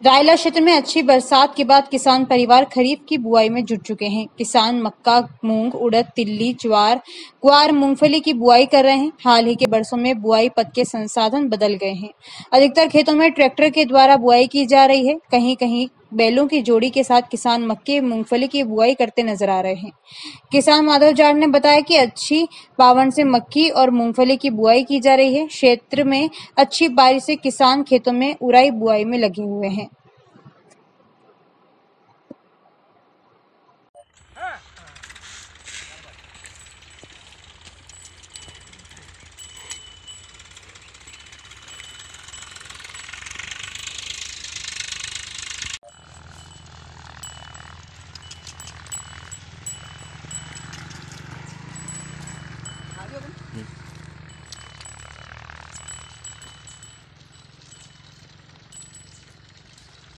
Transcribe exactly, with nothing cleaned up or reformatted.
रायला क्षेत्र में अच्छी बरसात के बाद किसान परिवार खरीफ की बुआई में जुट चुके हैं। किसान मक्का, मूंग, उड़द, तिल्ली, ज्वार, ग्वार, मूंगफली की बुआई कर रहे हैं। हाल ही के बरसों में बुआई पथ के संसाधन बदल गए हैं। अधिकतर खेतों में ट्रैक्टर के द्वारा बुआई की जा रही है। कहीं कहीं बैलों की जोड़ी के साथ किसान मक्के, मूंगफली की बुआई करते नजर आ रहे हैं। किसान माधव जाट ने बताया कि अच्छी बावन से मक्की और मूंगफली की बुआई की जा रही है। क्षेत्र में अच्छी बारिश से किसान खेतों में उराई बुआई में लगे हुए हैं।